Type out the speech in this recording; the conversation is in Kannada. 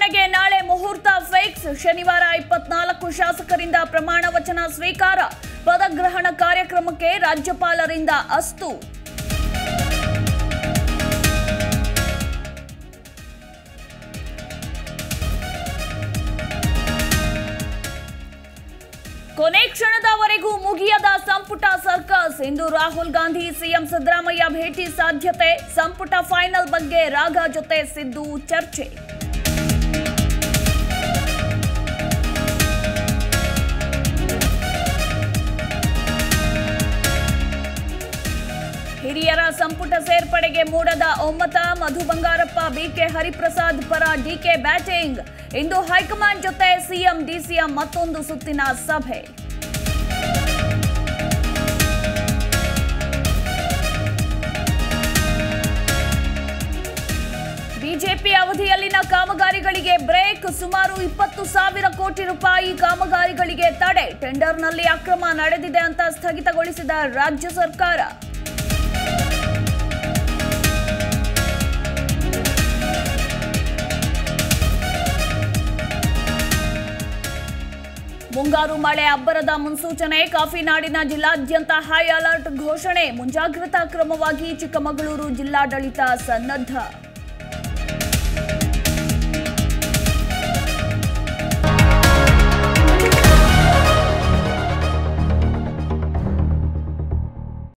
ಚುನಾವಣೆಗೆ ನಾಳೆ ಮುಹೂರ್ತ ಫಿಕ್ಸ್. ಶನಿವಾರ 24 ಶಾಸಕರಿಂದ ಪ್ರಮಾಣ ವಚನ ಸ್ವೀಕಾರ. ಪದಗ್ರಹಣ ಕಾರ್ಯಕ್ರಮಕ್ಕೆ ರಾಜ್ಯಪಾಲರಿಂದ ಅಸ್ತು. ಕೊನೆ ಕ್ಷಣದವರೆಗೂ ಮುಗಿಯದ ಸಂಪುಟ ಸರ್ಕಸ್. ಇಂದು ರಾಹುಲ್ ಗಾಂಧಿ ಸಿಎಂ ಸಿದ್ದರಾಮಯ್ಯ ಭೇಟಿ ಸಾಧ್ಯತೆ. ಸಂಪುಟ ಫೈನಲ್ ಬಗ್ಗೆ ರಾಘ ಜೊತೆ ಸಿದ್ದು ಚರ್ಚೆ. ಹಿರಿಯರ ಸಂಪುಟ ಸೇರ್ಪಡೆಗೆ ಮೂಡದ ಒಮ್ಮತ. ಮಧು ಬಂಗಾರಪ್ಪ, ಬಿಕೆ ಹರಿಪ್ರಸಾದ್ ಪರ ಡಿಕೆ ಬ್ಯಾಟಿಂಗ್. ಇಂದು ಹೈಕಮಾಂಡ್ ಜೊತೆ ಸಿಎಂ ಡಿಸಿಎಂ ಮತ್ತೊಂದು ಸುತ್ತಿನ ಸಭೆ. ಬಿಜೆಪಿ ಅವಧಿಯಲ್ಲಿನ ಕಾಮಗಾರಿಗಳಿಗೆ ಬ್ರೇಕ್. ಸುಮಾರು 20,000 ಕೋಟಿ ರೂಪಾಯಿ ಕಾಮಗಾರಿಗಳಿಗೆ ತಡೆ. ಟೆಂಡರ್ನಲ್ಲಿ ಅಕ್ರಮ ನಡೆದಿದೆ ಅಂತ ಸ್ಥಗಿತಗೊಳಿಸಿದ ರಾಜ್ಯ ಸರ್ಕಾರ. ಮುಂಗಾರು ಮಳೆ ಅಬ್ಬರದ ಮುನ್ಸೂಚನೆ. ಕಾಫಿನಾಡಿನ ಜಿಲ್ಲಾದ್ಯಂತ ಹೈ ಅಲರ್ಟ್ ಘೋಷಣೆ. ಮುಂಜಾಗ್ರತಾ ಕ್ರಮವಾಗಿ ಚಿಕ್ಕಮಗಳೂರು ಜಿಲ್ಲಾಡಳಿತ ಸನ್ನದ್ಧ.